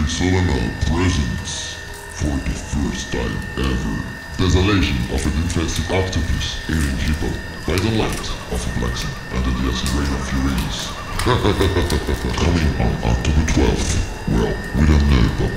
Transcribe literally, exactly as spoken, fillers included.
Dismembering Salama presents, for the first time ever, Desolation of an Infested Octopus alien Hippo by the light of a black sun under the acid rain of Uranus. Coming on October twelfth. Well, we don't know, but